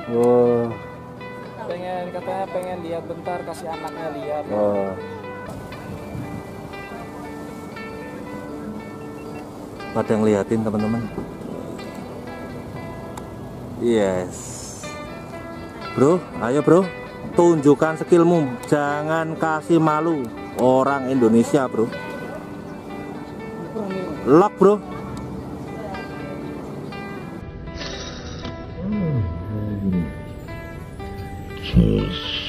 Oh. Katanya pengen lihat bentar, kasih anaknya lihat. Oh. Pada ngeliatin teman-teman. Yes. Bro, ayo bro, tunjukkan skillmu, jangan kasih malu orang Indonesia bro. Lock bro. Cheers.